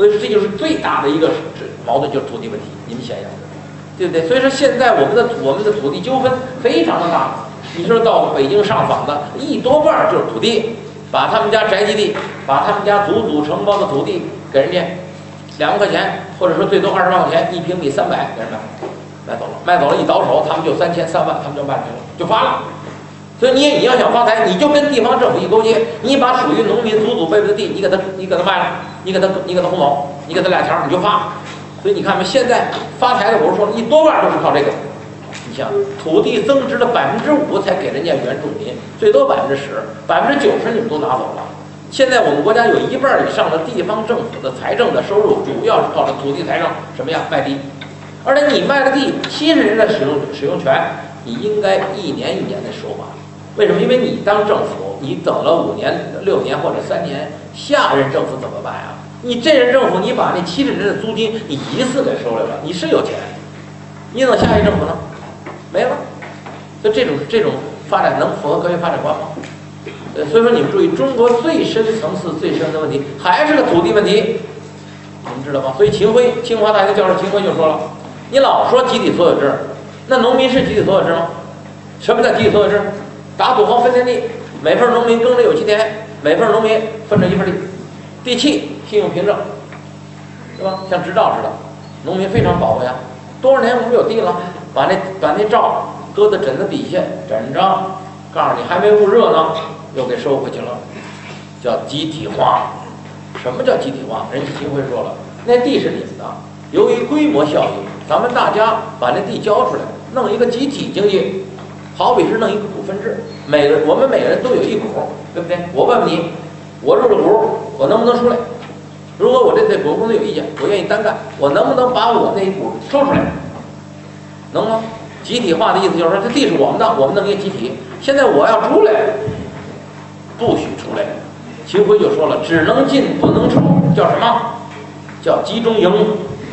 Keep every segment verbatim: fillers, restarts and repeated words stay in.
所以说这就是最大的一个矛盾，就是土地问题。你们想想，对不对？所以说现在我们的我们的土地纠纷非常的大。你说到北京上访的一多半就是土地，把他们家宅基地，把他们家祖祖承包的土地给人家两万块钱，或者说最多二十万块钱一平米三百给人买买走了，卖走了一倒手，他们就三千三万，他们就卖出去了，就发了。所以你你要想发财，你就跟地方政府一勾结，你把属于农民祖祖辈辈的地，你给他你给他卖了，你给他你给他红某，你给他俩钱，你就发。所以你看吧，现在发财的我是说一多半都是靠这个。你想，土地增值了百分之五才给人家原住民，最多百分之十，百分之九十你们都拿走了。现在我们国家有一半以上的地方政府的财政的收入，主要是靠着土地财政，什么呀？卖地。而且你卖了地，七十年的使用使用权，你应该一年一年的收还。为什么？因为你当政府，你等了五年、六年或者三年，下任政府怎么办呀？你这任政府，你把那七十年的租金，你一次给收来了，你是有钱，你等下一政府呢？没了。所以这种这种发展能符合科学发展观吗？呃，所以说你们注意，中国最深层次、最深的问题还是个土地问题，你们知道吗？所以秦晖，清华大学教授秦晖就说了，你老说集体所有制，那农民是集体所有制吗？什么叫集体所有制？打土豪分田地，每份农民耕着有其田，每份农民分着一份地，地契信用凭证，是吧？像执照似的，农民非常宝贵呀。多少年我们有地了，把那把那照搁在枕头底下枕着，告诉你还没捂热呢，又给收回去了，叫集体化。什么叫集体化？人家秦晖说了，那地是你们的，由于规模效应，咱们大家把那地交出来，弄一个集体经济。好比是弄一个股份制，每个我们每个人都有一股，对不对？我问问你，我入了股，我能不能出来？如果我这对股公司有意见，我愿意单干，我能不能把我那一股抽出来？能吗？集体化的意思就是说，这地是我们的，我们弄一个集体。现在我要出来，不许出来。秦晖就说了，只能进不能出，叫什么？叫集中营。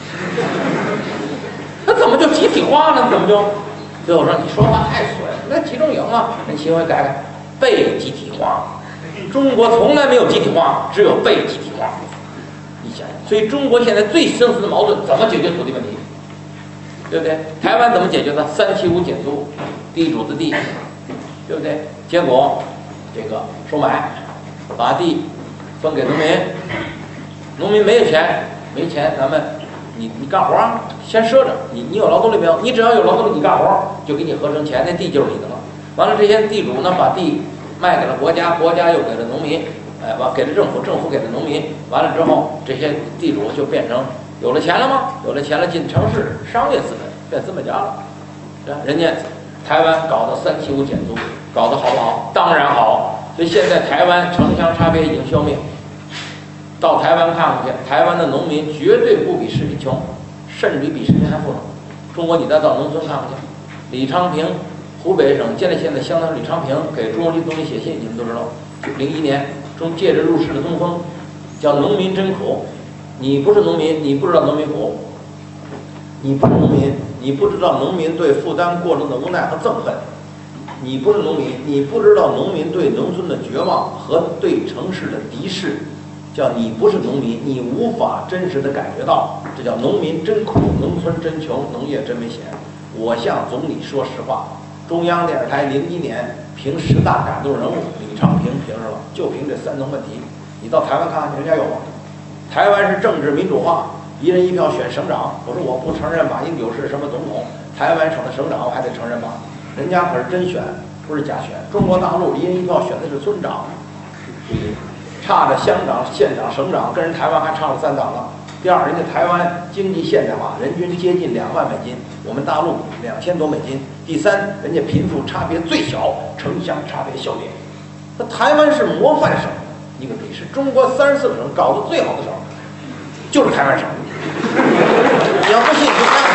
那怎么就集体化呢？怎么就？最后说你说话太损，那集中营啊，那秦晖改改，被集体化。中国从来没有集体化，只有被集体化。你想想，所以中国现在最深层的矛盾，怎么解决土地问题？对不对？台湾怎么解决的？三七五减租，地主的地，对不对？结果这个收买，把地分给农民，农民没有钱，没钱，咱们你你干活啊，先赊着，你你有劳动力没有？你只要有劳动力，你干活就给你合成钱，那地就是你的了。完了，这些地主呢，把地卖给了国家，国家又给了农民，哎，完给了政府，政府给了农民。完了之后，这些地主就变成有了钱了吗？有了钱了，进城市，商业资本变资本家了，是吧？人家台湾搞的三七五减租，搞得好不好？当然好。所以现在台湾城乡差别已经消灭。到台湾看看去，台湾的农民绝对不比市民穷，甚至于比市民还富庶。中国你再到农村看看去，李昌平，湖北省建立现在相当于李昌平给中国总理写信，你们都知道，零一年中借着入世的东风，叫农民真苦。你不是农民，你不知道农民苦；你不是农民，你不知道农民对负担过重的无奈和憎恨；你不是农民，你不知道农民对农村的绝望和对城市的敌视。叫你不是农民，你无法真实的感觉到，这叫农民真苦，农村真穷，农业真危险。我向总理说实话，中央电视台零一年评十大感动人物，李昌平评上了，就凭这三农问题。你到台湾看看，人家有吗？台湾是政治民主化，一人一票选省长。我说我不承认马英九是什么总统，台湾省的省长我还得承认吗？人家可是真选，不是假选。中国大陆一人一票选的是村长，差着乡长、县长、省长，跟人台湾还差了三档了。第二，人家台湾经济现代化，人均接近两万美金，我们大陆两千多美金。第三，人家贫富差别最小，城乡差别消灭。那台湾是模范省，一个比是中国三十四个省搞得最好的省，就是台湾省。你要不信，你就看看。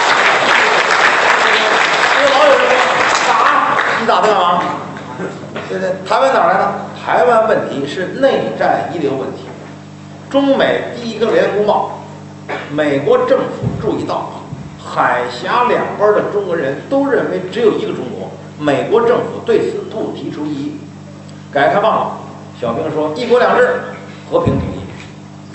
这个老有人说打，你打他干嘛？对不对？台湾哪来的？台湾问题是内战遗留问题。中美第一个联合公报，美国政府注意到，海峡两边的中国人都认为只有一个中国，美国政府对此不提出异议。改革开放了，小平说一国两制，和平统一。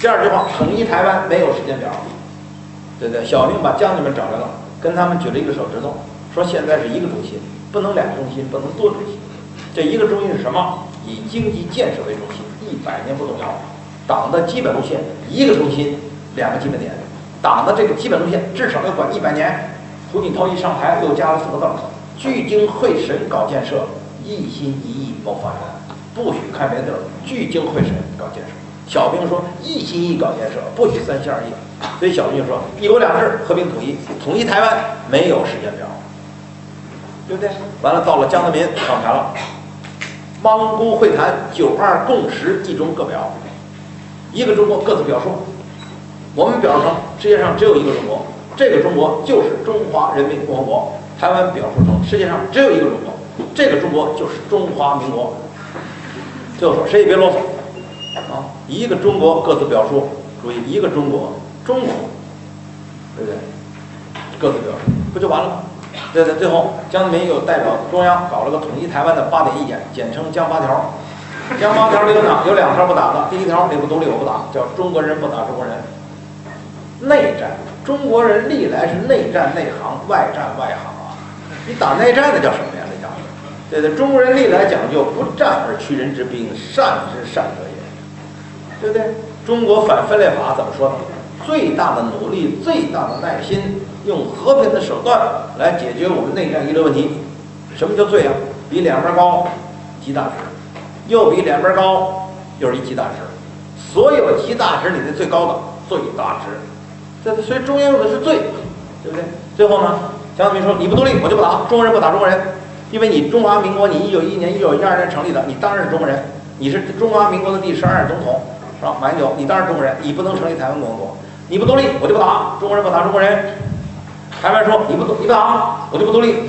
第二句话，统一台湾没有时间表，对不对？小平把将军们找来了，跟他们举了一个手指头，说现在是一个中心，不能两个中心，不能多中心。这一个中心是什么？以经济建设为中心，一百年不动摇。党的基本路线一个中心，两个基本点。党的这个基本路线至少要管一百年。胡锦涛一上台又加了四个字：聚精会神搞建设，一心一意谋发展。不许看别的地儿，聚精会神搞建设。小平说一心一意搞建设，不许三心二意。所以小平就说一国两制，和平统一，统一台湾没有时间表，对不对？完了，到了江泽民上台了，汪辜会谈九二共识一中各表，一个中国各自表述。我们表述成世界上只有一个中国，这个中国就是中华人民共和国。台湾表述成世界上只有一个中国，这个中国就是中华民国。最后说谁也别啰嗦啊，一个中国各自表述，注意一个中国，中国，对不对？各自表述不就完了吗？对对，最后江泽民又代表中央搞了个统一台湾的八点意见，简称江八条。江八条里有哪有两条不打的，第一条内部独立我不打，叫中国人不打中国人。内战，中国人历来是内战内行，外战外行啊！你打内战那叫什么呀？那叫对对，中国人历来讲究不战而屈人之兵，善之善者也，对不对？中国反分裂法怎么说呢？最大的努力，最大的耐心，用和平的手段来解决我们内战遗留问题。什么叫最啊？比两边高，极大值；又比两边高，又是一极大值。所有极大值里的最高的最大值。对，所以中央用的是最，对不对？最后呢，江泽民说你不独立我就不打，中国人不打中国人，因为你中华民国你一九一一年、一九一二年成立的，你当然是中国人，你是中华民国的第十二任总统，是吧？马英九，你当然是中国人，你不能成立台湾共和国，你不独立我就不打，中国人不打中国人。台湾说你不你不打我就不独立。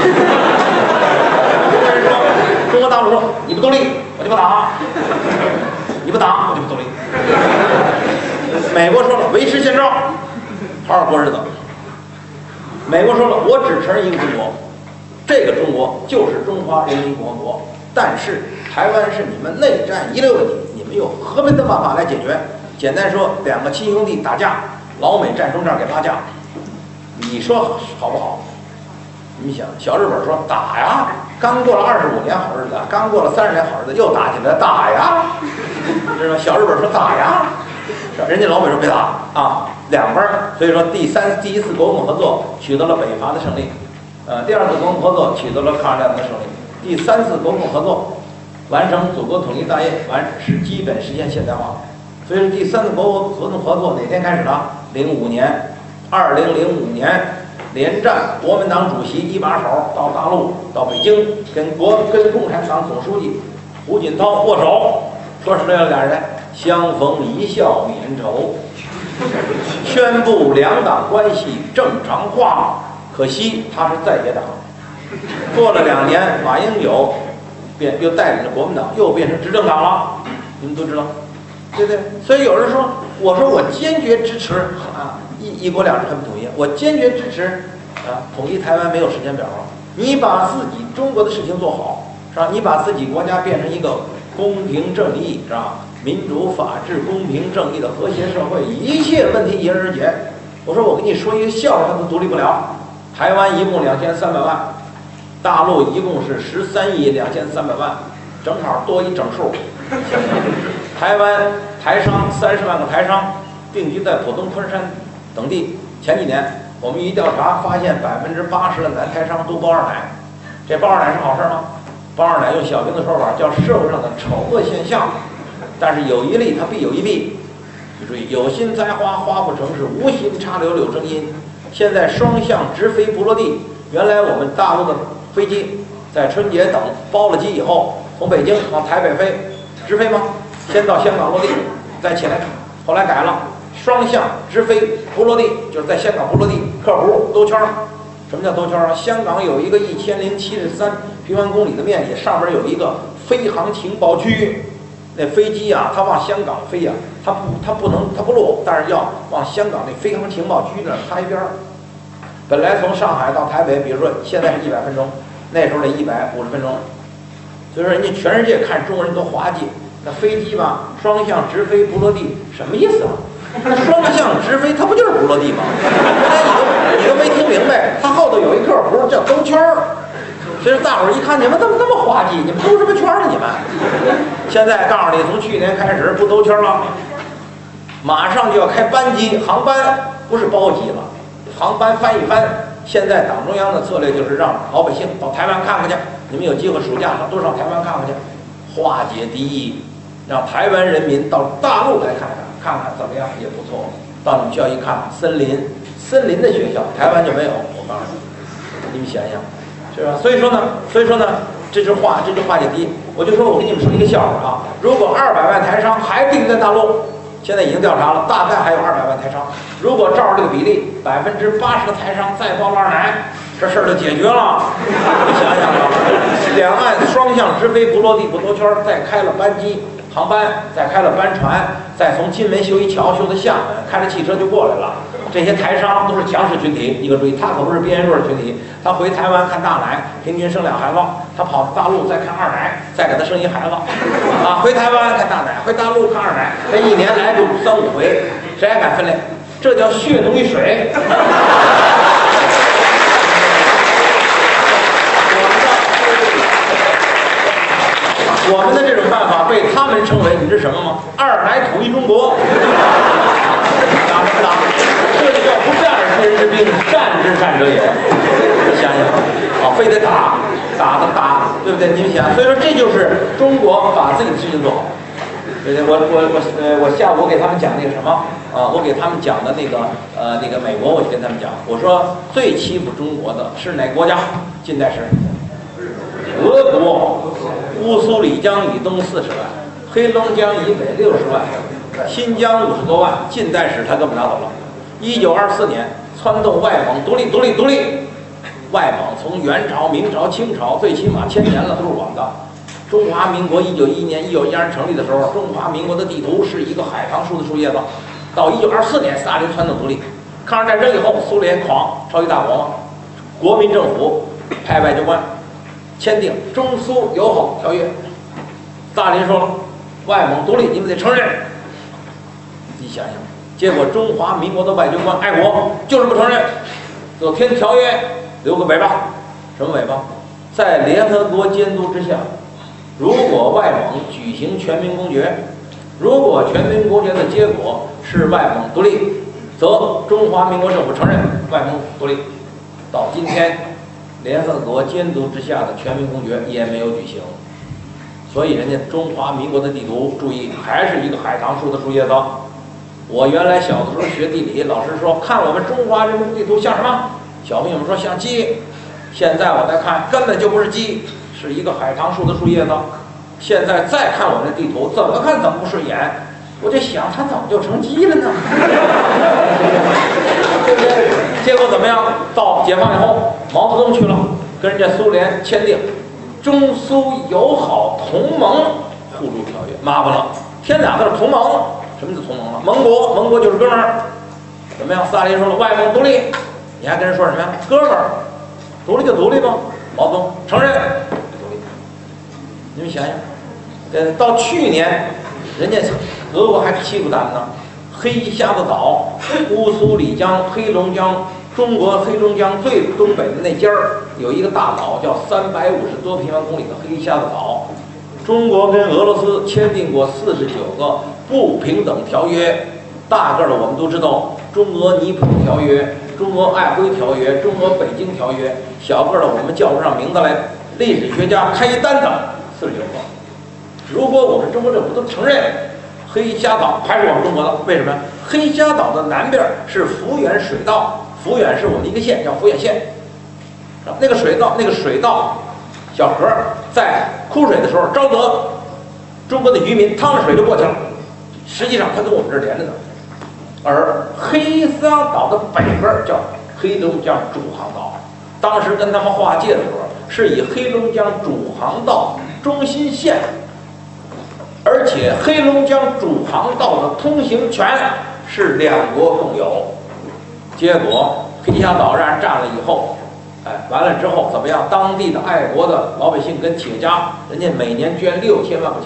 中国人说，中国大陆说你不独立我就不打，你不打我就不独立。美国说了维持现状，好好过日子。美国说了，我只承认一个中国，这个中国就是中华人民共和国。但是台湾是你们内战遗留问题，你们用和平的办法来解决。简单说，两个亲兄弟打架，老美站中间给拉架，你说好不好？你想，小日本说打呀，刚过了二十五年好日子，刚过了三十年好日子，又打起来打呀，是吧？小日本说打呀。人家老美说别打啊，两边儿，所以说第三第一次国共合作取得了北伐的胜利，呃，第二次国共合作取得了抗日战争的胜利，第三次国共合作完成祖国统一大业，完是基本实现现代化。所以说第三次国共合作合作哪天开始的？零五年，二零零五年连战，国民党主席一把手到大陆到北京，跟国跟共产党总书记胡锦涛握手，说是这俩人。相逢一笑泯愁，宣布两党关系正常化。可惜他是在野党，过了两年，马英九变又带领着国民党又变成执政党了，你们都知道，对不对？所以有人说，我说我坚决支持啊一一国两制和平统一，我坚决支持啊统一台湾没有时间表了。你把自己中国的事情做好，是吧？你把自己国家变成一个公平正义，是吧？民主、法治、公平、正义的和谐社会，一切问题迎刃而解。我说我跟你说一个笑话，它都独立不了。台湾一共两千三百万，大陆一共是十三亿两千三百万，正好多一整数。台湾台商三十万个台商定居在浦东、昆山等地。前几年我们一调查发现，百分之八十的男台商都包二奶。这包二奶是好事吗？包二奶用小平的说法叫社会上的丑恶现象。但是有一利，它必有一弊。你注意，有心栽花花不成，是无心插柳柳成荫。现在双向直飞不落地。原来我们大陆的飞机在春节等包了机以后，从北京往台北飞，直飞吗？先到香港落地，再起来。后来改了，双向直飞不落地，就是在香港不落地，客弧兜圈。什么叫兜圈啊？香港有一个一千零七十三平方公里的面积，上面有一个飞航情报区。那飞机啊，它往香港飞呀、啊，它不，它不能，它不落，但是要往香港那飞航情报区那儿擦一边儿。本来从上海到台北，比如说现在是一百分钟，那时候得一百五十分钟。所以说，人家全世界看中国人都滑稽， 那飞机吧，双向直飞不落地，什么意思啊？双向直飞，它不就是不落地吗？原来你都你都没听明白，它后头有一个不是叫兜圈儿。所以大伙儿一看，你们怎么这么滑稽？你们兜什么圈儿呢？你们现在告诉你，从去年开始不兜圈了，马上就要开班机，航班不是包机了，航班翻一翻。现在党中央的策略就是让老百姓到台湾看看去，你们有机会暑假多上台湾看看去，化解敌意，让台湾人民到大陆来看看，看看怎么样也不错。到你们学校一看，森林森林的学校，台湾就没有。我告诉你，你们想想。是吧？所以说呢，所以说呢，这句话，这句化解敌意，我就说我跟你们说一个笑话啊。如果二百万台商还定在大陆，现在已经调查了，大概还有二百万台商。如果照着这个比例，百分之八十的台商再包二奶，这事儿就解决了。你想想啊，两岸双向直飞不落地不兜圈，再开了班机航班，再开了班船，再从金门修一桥修到厦门，开着汽车就过来了。这些台商都是强势群体，你可注意，他可不是边缘弱势群体。他回台湾看大奶，平均生两孩子；他跑到大陆再看二奶，再给他生一孩子。啊，回台湾看大奶，回大陆看二奶，这一年来就三五回，谁还敢分裂？这叫血浓于水。我们的这种办法被他们称为，你知什么吗？二奶统一中国。打什么打？这就叫不战而屈人之兵，战之善者也。想想，啊，非得打，打的打，对不对？你们想，所以说这就是中国把自己的事情做好。对对，我我我呃，我下午我给他们讲那个什么啊，我给他们讲的那个呃那个美国，我就跟他们讲，我说最欺负中国的是哪个国家？近代史，俄国。乌苏里江以东四十万，黑龙江以北六十万，新疆五十多万。近代史他给我们拿走了。一九二四年撺动外蒙独立，独立，独立。外蒙从元朝、明朝、清朝，最起码千年了，都是我们的。中华民国一九一一年、一九一二年成立的时候，中华民国的地图是一个海棠树的树叶子。到一九二四年，斯大林撺动独立。抗日战争以后，苏联狂，超级大国嘛，国民政府派外交官。签订中苏友好条约，斯大林说了，外蒙独立你们得承认。你想想，结果中华民国的外交官爱国就是不承认，就填条约留个尾巴，什么尾巴？在联合国监督之下，如果外蒙举行全民公决，如果全民公决的结果是外蒙独立，则中华民国政府承认外蒙独立。到今天。联合国监督之下的全民公决也没有举行，所以人家中华民国的地图，注意还是一个海棠树的树叶子。我原来小的时候学地理，老师说看我们中华人民地图像什么？小朋友们说像鸡。现在我再看，根本就不是鸡，是一个海棠树的树叶子。现在再看我们的地图，怎么看怎么不顺眼。我就想，它怎么就成鸡了呢？结果怎么样？到解放以后，毛泽东去了，跟人家苏联签订中苏友好同盟互助条约，麻烦了，添俩字同盟。什么叫同盟了？盟国，盟国就是哥们儿。怎么样？斯大林说了，外蒙独立，你还跟人说什么呀？哥们儿，独立就独立吧。毛泽东承认独立。你们想想，呃，到去年，人家俄国还欺负咱们呢。黑瞎子岛、乌苏里江、黑龙江，中国黑龙江最东北的那尖儿有一个大岛，叫三百五十多平方公里的黑瞎子岛。中国跟俄罗斯签订过四十九个不平等条约，大个的我们都知道，中俄尼普条约、中俄瑷珲条约、中俄北京条约，小个的我们叫不上名字来。历史学家开一单子，四十九个。如果我们中国政府都承认。黑瞎岛还是我们中国的，为什么？黑瞎岛的南边是抚远水道，抚远是我们的一个县，叫抚远县。那个水道，那个水道小河在枯水的时候，沼泽，中国的渔民趟着水就过去了。实际上它跟我们这儿连着呢。而黑瞎岛的北边叫黑龙江主航道，当时跟他们划界的时候，是以黑龙江主航道中心线。而且黑龙江主航道的通行权是两国共有。结果黑瞎岛让人占了以后，哎，完了之后怎么样？当地的爱国的老百姓跟企业家，人家每年捐六千万块钱，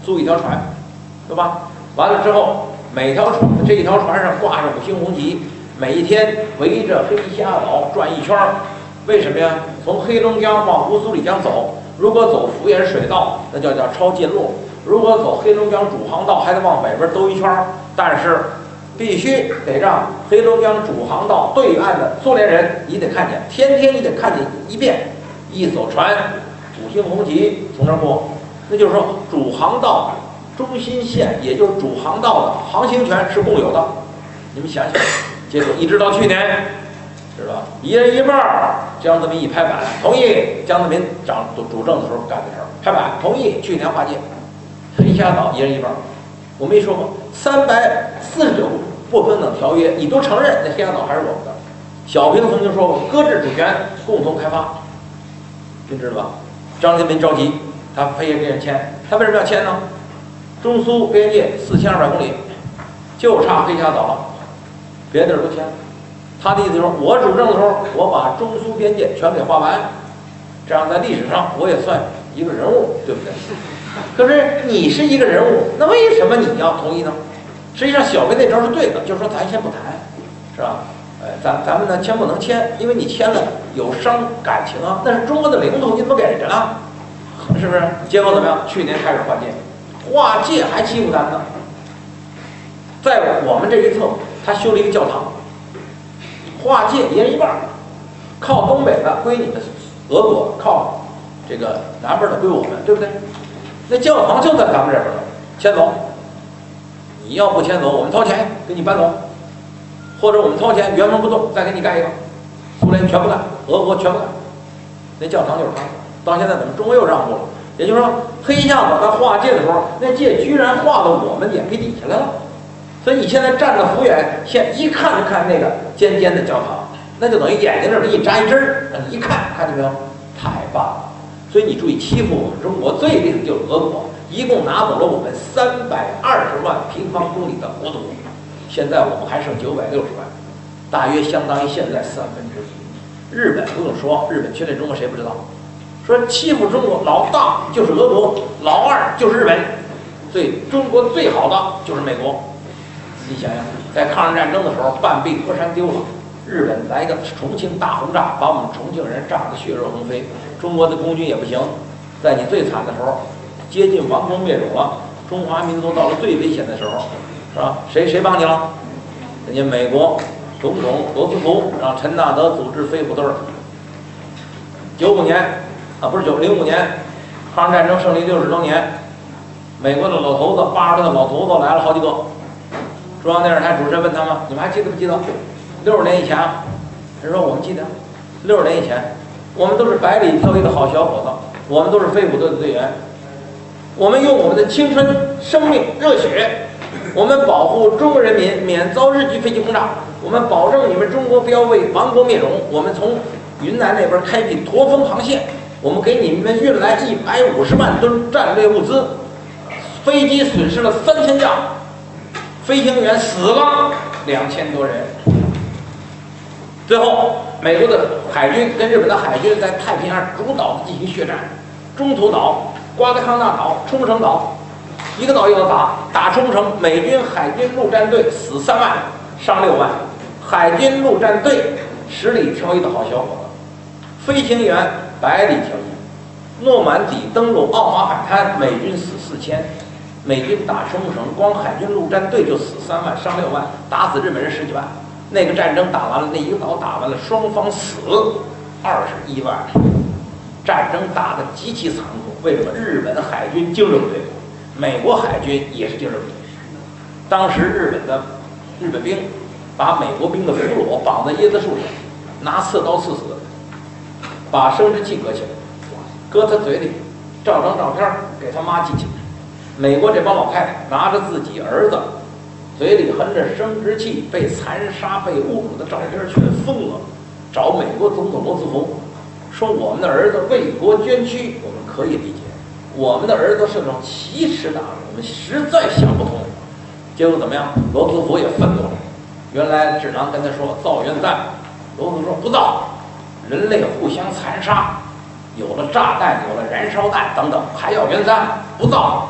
租一条船，对吧？完了之后，每条船这一条船上挂着五星红旗，每一天围着黑虾岛转一圈儿。为什么呀？从黑龙江往乌苏里江走，如果走福盐水道，那叫叫抄近路；如果走黑龙江主航道，还得往北边兜一圈儿。但是必须得让黑龙江主航道对岸的苏联人你得看见，天天你得看见一遍，一艘船五星红旗从这儿过，那就是说主航道中心线，也就是主航道的航行权是共有的。你们想想，结果一直到去年，是吧？一人一半儿，江泽民一拍板同意，江泽民掌主主政的时候干的事儿，拍板同意，去年划界，黑虾岛一人一半儿。我没说过，三百四十九不平等条约，你都承认，那黑虾岛还是我们的。小平曾经说过，搁置主权，共同开发，您知道吧？张泽民着急，他非要跟人签，他为什么要签呢？中苏边界四千二百公里，就差黑虾岛了，别的地儿都签了。他的意思就是，我主政的时候，我把中苏边界全给画完，这样在历史上我也算一个人物，对不对？可是你是一个人物，那为什么你要同意呢？实际上，小平那招是对的，就是说咱先不谈，是吧？哎，咱咱们呢签不能签，因为你签了有伤感情啊，那是中国的领土，你怎么给人了？是不是？结果怎么样？去年开始划界，划界还欺负咱呢。在我们这一侧，他修了一个教堂，划界一人一半，靠东北的归你们俄国，靠这个南边的归我们，对不对？那教堂就在咱们这边了，迁走。你要不迁走，我们掏钱给你搬走，或者我们掏钱原封不动再给你盖一个。苏联全不干，俄国全不干，那教堂就是他。到现在怎么中国又让步了？也就是说，黑虾岛在划界的时候，那界居然划到我们眼皮底下来了。所以你现在站在福远县，一看就看那个尖尖的教堂，那就等于眼睛这儿给你扎一针儿，让你一看，看见没有？太棒了！所以你注意，欺负我们中国最厉害的就是俄国，一共拿走了我们三百二十万平方公里的国土，现在我们还剩九百六十万，大约相当于现在三分之一。日本不用说，日本侵略中国谁不知道？说欺负中国老大就是俄国，老二就是日本，所以中国最好的就是美国。你想想，在抗日战争的时候，半壁河山丢了，日本来个重庆大轰炸，把我们重庆人炸得血肉横飞。中国的空军也不行，在你最惨的时候，接近亡国灭种了，中华民族到了最危险的时候，是吧？谁谁帮你了？人家美国总统罗斯福让陈纳德组织飞虎队。九五年啊，不是九零五年，抗日战争胜利六十周年，美国的老头子，八十岁的老头子来了好几个。中央电视台主持人问他们：“你们还记得不记得？六十年以前啊？”人说：“我们记得。六十年以前，我们都是百里挑一的好小伙子，我们都是飞虎队的队员，我们用我们的青春、生命、热血，我们保护中国人民免遭日军飞机轰炸，我们保证你们中国不要为亡国灭种。我们从云南那边开辟驼峰航线，我们给你们运来一百五十万吨战略物资，飞机损失了三千架。”飞行员死了两千多人。最后，美国的海军跟日本的海军在太平洋主岛进行血战，中途岛、瓜德康纳岛、冲绳岛，一个岛一个打，打冲绳，美军海军陆战队死三万，伤六万。海军陆战队十里挑一的好小伙子，飞行员百里挑一。诺曼底登陆奥马海滩，美军死四千。美军打冲绳，光海军陆战队就死三万，伤六万，打死日本人十几万。那个战争打完了，那一个岛打完了，双方死二十一万。战争打得极其残酷。为什么？日本海军精锐部队，美国海军也是精锐部队。当时日本的日本兵把美国兵的俘虏绑在椰子树上，拿刺刀刺死，把生殖器割起来，搁他嘴里，照张照片给他妈寄去。美国这帮老太太拿着自己儿子嘴里含着生殖器被残杀被侮辱的照片全疯了，找美国总统罗斯福说：“我们的儿子为国捐躯，我们可以理解，我们的儿子是种奇耻大辱，我们实在想不通。”结果怎么样？罗斯福也愤怒了。原来智囊跟他说造原弹，罗斯福说不造，人类互相残杀，有了炸弹，有了燃烧弹等等，还要原弹不造。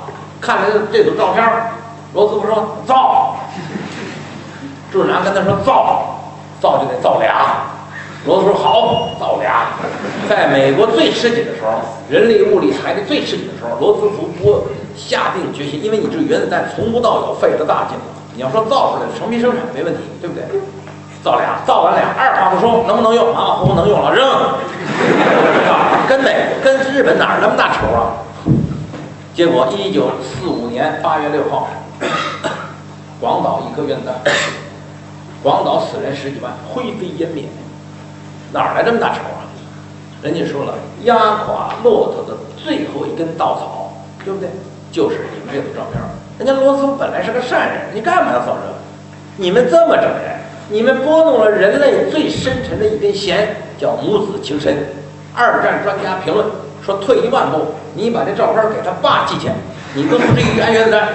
看了这组照片，罗斯福说造，朱正南跟他说造，造就得造俩。罗斯福说好，造俩。在美国最吃紧的时候，人力、物力、财力最吃紧的时候，罗斯福不下定决心，因为你这原子弹从无到有费了大劲了。你要说造出来成批生产没问题，对不对？造俩，造完俩，二话不说，能不能用？马马虎虎能用了，扔。跟美跟日本哪儿那么大仇啊？结果一九四五年八月六号，广岛一颗原子弹，广岛死人十几万，灰飞烟灭。哪儿来这么大仇啊？人家说了，压垮骆驼的最后一根稻草，对不对？就是你们这组照片。人家罗斯福本来是个善人，你干嘛要造这个？你们这么整人，你们拨弄了人类最深沉的一根弦，叫母子情深。二战专家评论说，退一万步，你把这照片给他爸寄去，你都不至于安原子弹。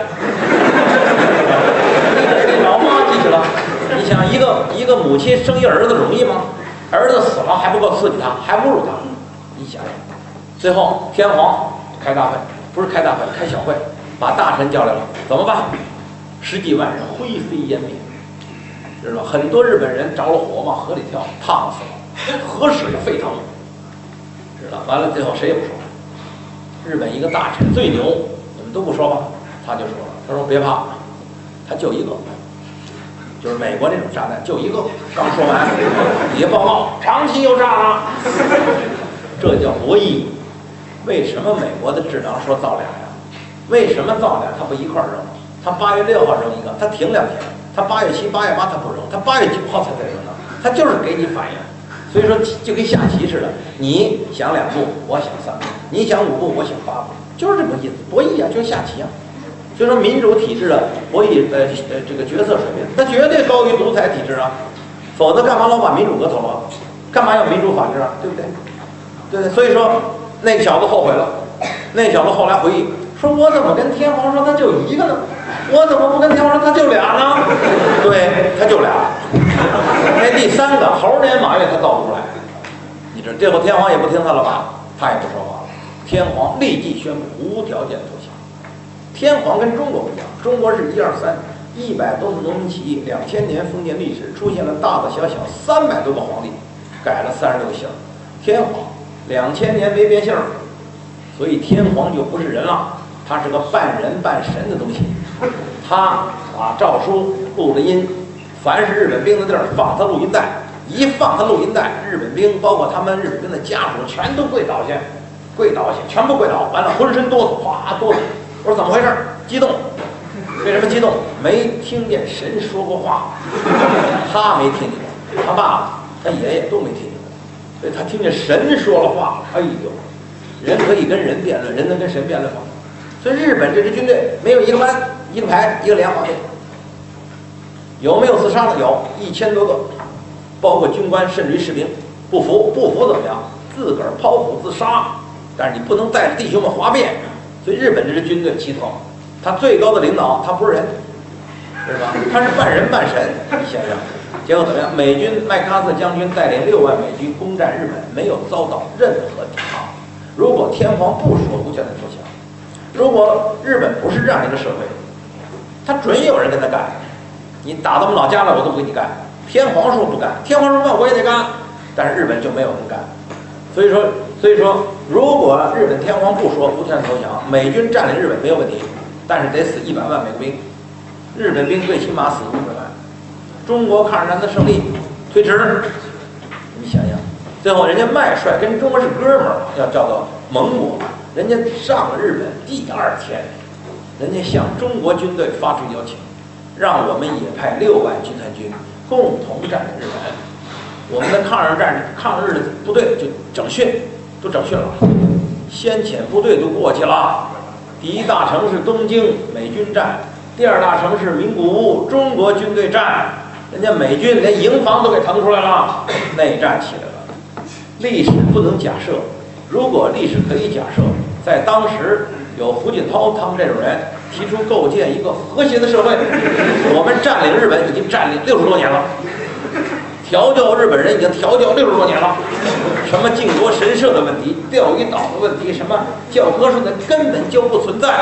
你给老妈寄去了，你想一个一个母亲生一儿子容易吗？儿子死了还不够刺激他，还侮辱他。你想想，最后天皇开大会，不是开大会，开小会，把大臣叫来了，怎么办？十几万人灰飞烟灭，知道吧？很多日本人着了火往河里跳，烫死了，河水沸腾，知道？完了最后谁也不说。日本一个大臣最牛，你们都不说吧，他就说了，他说别怕，他就一个。就是美国这种炸弹就一个，刚说完，底下报告长期又炸了，这叫博弈。为什么美国的智囊说造俩呀？为什么造俩？他不一块扔？他八月六号扔一个，他停两天，他八月七、八月八他不扔，他八月九号才再扔呢，他就是给你反应。所以说就跟下棋似的，你想两步，我想三步；你想五步，我想八步，就是这么意思。博弈啊，就是下棋啊。所以说，民主体制的博弈呃呃这个决策水平，那绝对高于独裁体制啊，否则干嘛老把民主搁头啊？干嘛要民主法治啊？对不对？对对，所以说那个小子后悔了，那小子后来回忆说：“我怎么跟天皇说他就一个呢？我怎么不跟天皇说他就俩呢？”对，他就俩。那第三个猴年马月他造不出来，你知道最后天皇也不听他了吧？他也不说话了，天皇立即宣布无条件投降。天皇跟中国不一样，中国是一二三，一百多次农民起义，两千年封建历史出现了大大小小三百多个皇帝，改了三十六个姓。天皇两千年没变姓，所以天皇就不是人了，他是个半人半神的东西。他把诏书录了音，凡是日本兵的地儿放他录音带，一放他录音带，日本兵包括他们日本兵的家属全都跪倒下，跪倒下，全部跪倒，完了浑身哆嗦，哗哆嗦。我说怎么回事？激动，为什么激动？没听见神说过话，他没听见过，他爸爸、他爷爷都没听见过，所以他听见神说了话。哎呦，人可以跟人辩论，人能跟神辩论吗？所以日本这支军队没有一个班、一个排、一个连皇队，有没有自杀的？有一千多个，包括军官甚至于士兵，不服不服怎么样？自个儿剖腹自杀，但是你不能带着弟兄们哗变。所以日本这支军队奇特，他最高的领导他不是人，是吧？他是半人半神。你想想，结果怎么样？美军麦克阿瑟将军带领六万美军攻占日本，没有遭到任何抵抗。如果天皇不说无条件投降，如果日本不是这样一个社会，他准有人跟他干。你打到我们老家了，我都不跟你干。天皇说不干，天皇说干我也得干，但是日本就没有人干。所以说，所以说，如果日本天皇不说无条件投降，美军占领日本没有问题，但是得死一百万美国兵，日本兵最起码死五百万。中国抗日战争的胜利推迟，你想想，最后人家麦帅跟中国是哥们儿，要叫做盟国，人家上了日本第二天，人家向中国军队发出邀请，让我们也派六万军团军共同占领日本。我们的抗日战抗日的部队就整训，都整训了，先遣部队都过去了。第一大城是东京，美军占；第二大城是名古屋，中国军队占。人家美军连营房都给腾出来了，内战起来了。历史不能假设，如果历史可以假设，在当时有胡锦涛他们这种人提出构建一个和谐的社会，我们占领日本已经占领六十多年了。调教日本人已经调教六十多年了，什么靖国神社的问题、钓鱼岛的问题，什么教科书的根本就不存在，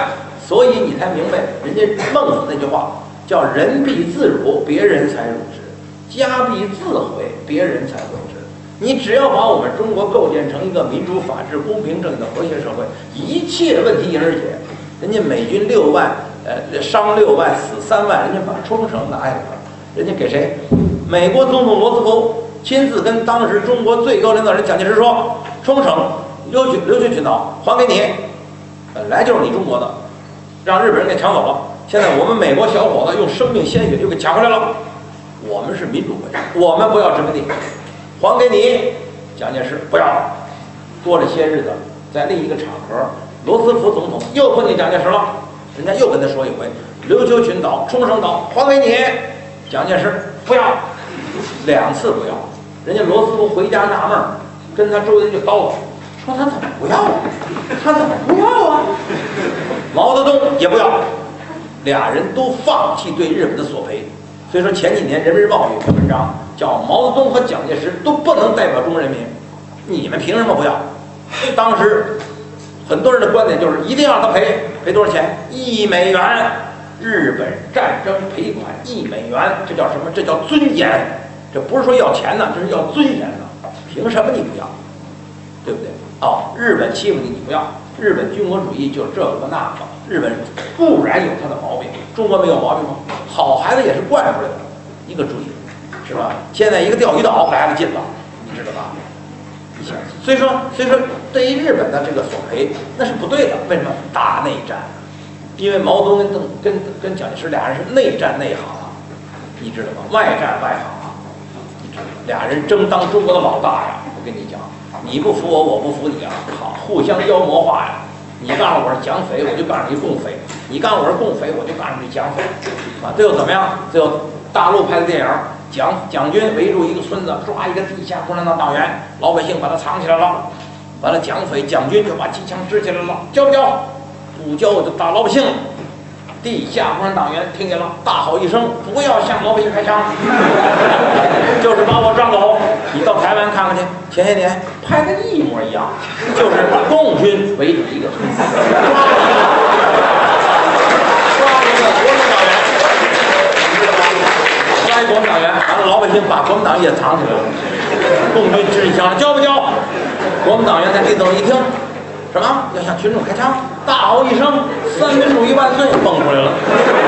所以你才明白人家孟子那句话叫“人必自辱，别人才辱之；家必自毁，别人才毁之”。你只要把我们中国构建成一个民主、法治、公平正义的和谐社会，一切问题迎刃而解。人家美军六万，呃，伤六万，死三万，人家把冲绳拿下来了，人家给谁？美国总统罗斯福亲自跟当时中国最高领导人蒋介石说：“冲绳、琉球、琉球群岛还给你，本来就是你中国的，让日本人给抢走了。现在我们美国小伙子用生命鲜血又给抢回来了。我们是民主国家，我们不要殖民地，还给你。”蒋介石不要。过了些日子，在另一个场合，罗斯福总统又碰见蒋介石了，人家又跟他说一回：“琉球群岛、冲绳岛还给你。”蒋介石不要，两次不要。人家罗斯福回家纳闷，跟他周围人就叨叨，说他怎么不要啊？他怎么不要啊？毛泽东也不要，俩人都放弃对日本的索赔。所以说前几年《人民日报》有篇文章叫“毛泽东和蒋介石都不能代表中国人民，你们凭什么不要？”当时很多人的观点就是一定要让他赔，赔多少钱？一美元。日本战争赔款一美元，这叫什么？这叫尊严。这不是说要钱呢，这是要尊严的。凭什么你不要？对不对？哦，日本欺负你，你不要。日本军国主义就是这个那个，日本固然有它的毛病，中国没有毛病吗？好孩子也是惯出来的，一个主义，是吧？现在一个钓鱼岛来了劲了，你知道吧？你想，所以说，所以说，对于日本的这个索赔，那是不对的。为什么？大内战。因为毛泽东跟跟跟蒋介石俩人是内战内行啊，你知道吗？外战外行啊，你知道吗？俩人争当中国的老大呀！我跟你讲，你不服我，我不服你啊！好，互相妖魔化呀！你告诉我是蒋匪，我就告诉你共匪；你告诉我是共匪，我就告诉你蒋匪。啊，最后怎么样？最后大陆拍的电影，蒋蒋军围住一个村子，抓一个地下共产党党员，老百姓把他藏起来了。完了，蒋匪蒋军就把机枪支起来了，交不交？不交我就打老百姓。地下共产党员听见了，大吼一声：“不要向老百姓开枪！”就是把我抓走。你到台湾看看去，前些年拍的一模一样，就是共军围住一个村子，抓一个国民党员，抓一国民党员，完了老百姓把国民党也藏起来了，共军支起枪，交不交？国民党员在地头一听。什么？要向群众开枪？大吼一声：“三民主义万岁！”蹦出来了。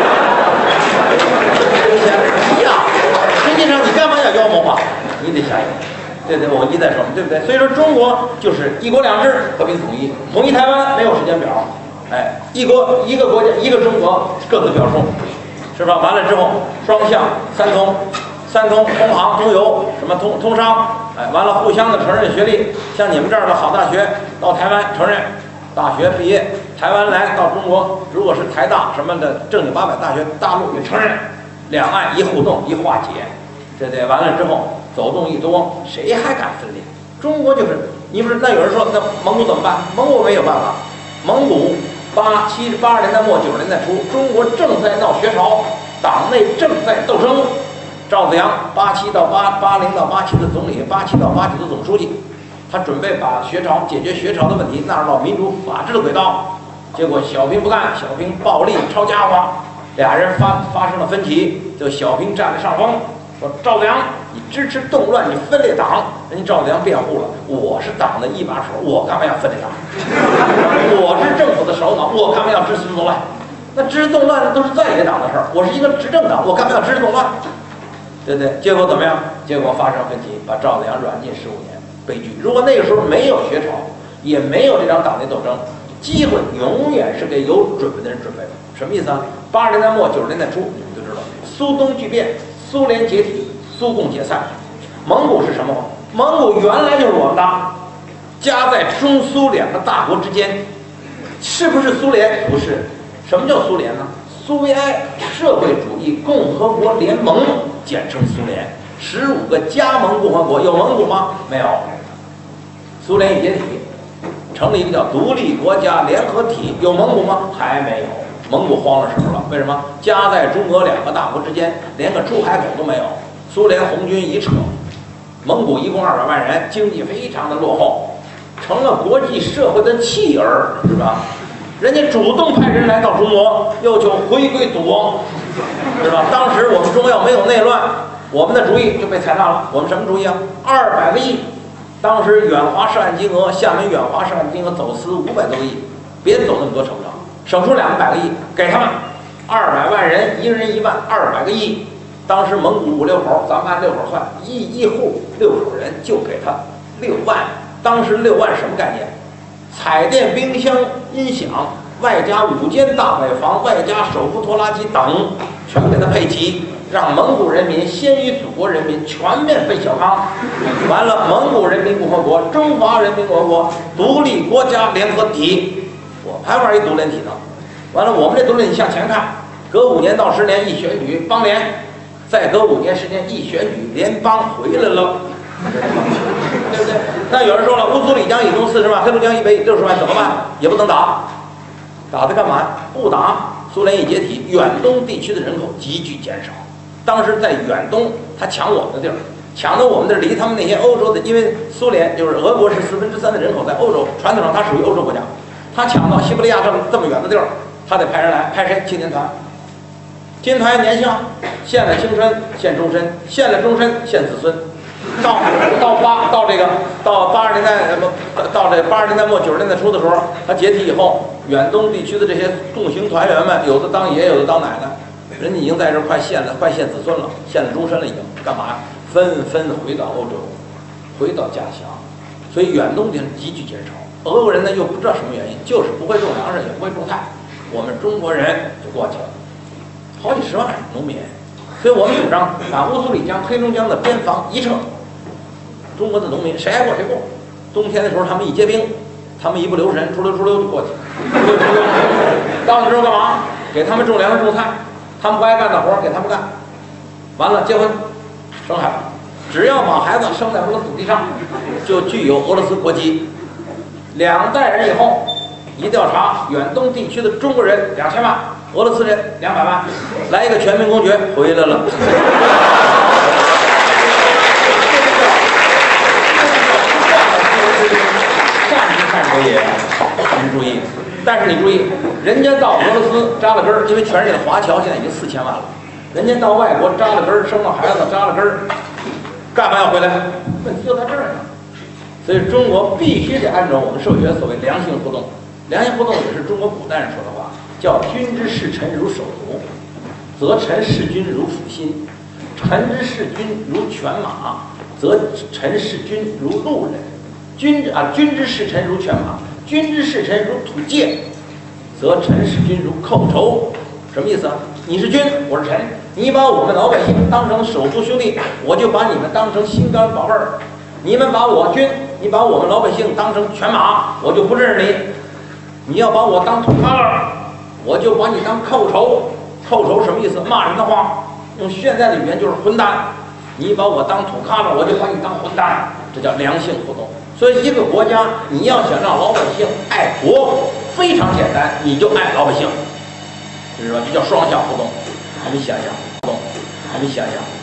一样，实际上你干嘛要妖魔化？你得想想，对对，我一再说，对不对？所以说中国就是一国两制，和平统一，统一台湾没有时间表，哎，一国一个国家一个中国，各自表述，是吧？完了之后，双向三通。三通，通航、通邮，什么通通商，哎，完了互相的承认学历，像你们这儿的好大学到台湾承认，大学毕业，台湾来到中国，如果是台大什么的正经八百大学，大陆也承认，两岸一互动一化解，对不对？完了之后走动一多，谁还敢分裂？中国就是，你不是那有人说那蒙古怎么办？蒙古没有办法，蒙古八七八十年代末九十年代初，中国正在闹学潮，党内正在斗争。赵子阳八七到八八零到八七的总理，八七到八九的总书记，他准备把学潮解决学潮的问题纳入到民主法治的轨道，结果小平不干，小平暴力抄家伙，俩人发发生了分歧，就小平占了上风，说赵子阳你支持动乱，你分裂党。人家赵子阳辩护了，我是党的一把手，我干嘛要分裂党？我是政府的首脑，我干嘛要支持动乱？那支持动乱的都是在野党的事儿，我是一个执政党，我干嘛要支持动乱？对不对？结果怎么样？结果发生分歧，把赵子阳软禁十五年，悲剧。如果那个时候没有学潮，也没有这场党内斗争，机会永远是给有准备的人准备的。什么意思啊？八十年代末九十年代初，你们就知道，苏东剧变，苏联解体，苏共解散。蒙古是什么？蒙古原来就是我们的，夹在中苏两个大国之间，是不是苏联？不是。什么叫苏联呢？苏维埃社会主义共和国联盟，简称苏联，十五个加盟共和国，有蒙古吗？没有。苏联一解体，成立一个叫独立国家联合体，有蒙古吗？还没有。蒙古慌了手了，为什么？夹在中俄两个大国之间，连个出海口都没有。苏联红军一撤，蒙古一共二百万人，经济非常的落后，成了国际社会的弃儿，是吧？ 人家主动派人来到中国，要求回归祖国，是吧？当时我们中国要没有内乱，我们的主意就被采纳了。我们什么主意啊？二百个亿。当时远华涉案金额，厦门远华涉案金额走私五百多个亿，别走那么多成不成？省出两百个亿给他们，二百万人，一人一万，二百个亿。当时蒙古五六口，咱们按六口算，一一户六口人就给他六万。当时六万什么概念？彩电、冰箱、音响，外加五间大摆房，外加手扶拖拉机等，全给他配齐，让蒙古人民先于祖国人民全面分小康。完了，蒙古人民共和国、中华人民共和国独立国家联合体，我还玩一独联体呢。完了，我们这独联体向前看，隔五年到十年一选举邦联，再隔五年十年一选举联邦回来了。对不对？那有人说了，乌苏里江以东四十万，黑龙江以北六十万，怎么办？也不能打，打它干嘛？不打，苏联一解体，远东地区的人口急剧减少。当时在远东，他抢我们的地儿，抢的我们的离他们那些欧洲的，因为苏联就是俄国是四分之三的人口在欧洲，传统上它属于欧洲国家，他抢到西伯利亚这么这么远的地儿，他得派人来，派谁？青年团。青年团年轻，献了青春，献终身，献了终身，献子孙。到到八到这个到八十年代不到这八十年代末九十年代初的时候，他解体以后，远东地区的这些共青团员们，有的当爷，有的当奶奶，人家已经在这快献了，快献子孙了，献了终身了，已经干嘛呀？纷纷回到欧洲，回到家乡，所以远东地急剧减少。俄国人呢又不知道什么原因，就是不会种粮食，也不会种菜，我们中国人就过去了，好几十万农民。所以我们主张把乌苏里江、黑龙江的边防一撤，中国的农民谁爱过谁过。冬天的时候，他们一结冰，他们一不留神，出溜出溜就过去。到那之后干嘛？给他们种粮食、种菜，他们不爱干的活给他们干。完了，结婚、生孩子，只要把孩子生在俄罗斯土地上，就具有俄罗斯国籍。两代人以后，一调查，远东地区的中国人两千万。俄罗斯人两百万，来一个全民公决，回来了。善之善者也，您注意。但是你注意，人家到俄罗斯扎了根儿，因为全世界的华侨现在已经四千万了，人家到外国扎了根儿，生了孩子，扎了根儿，干嘛要回来？问题就在这儿呢。所以中国必须得按照我们社会学所谓良性互动，良性互动也是中国古代人说的话。叫君之视臣如手足，则臣视君如腹心；臣之视君如犬马，则臣视君如路人。君啊，君之视臣如犬马，君之视臣如土芥，则臣视君如寇仇。什么意思啊？你是君，我是臣，你把我们老百姓当成手足兄弟，我就把你们当成心肝宝贝儿；你们把我君，你把我们老百姓当成犬马，我就不认识你。你要把我当土咖了，我就把你当寇仇。寇仇什么意思？骂人的话，用现在的语言就是混蛋。你把我当土咖了，我就把你当混蛋。这叫良性互动。所以一个国家，你要想让老百姓爱国，非常简单，你就爱老百姓，知道吧？这叫双向互动。还没想想，互动，还没想想。